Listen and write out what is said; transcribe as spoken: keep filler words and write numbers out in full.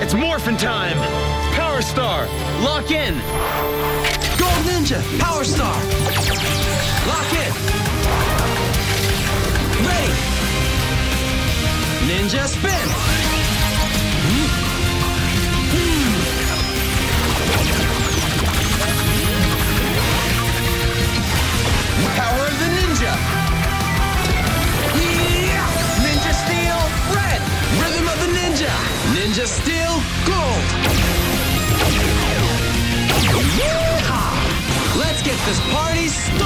It's morphin' time! Power Star, lock in! Gold Ninja, Power Star! Lock in! Ready! Ninja spin! Hmm. Hmm. Power of the Ninja! Yeah! Ninja Steel, red! Rhythm of the Ninja! Ninja Steel, gold! Yeehaw! Let's get this party started!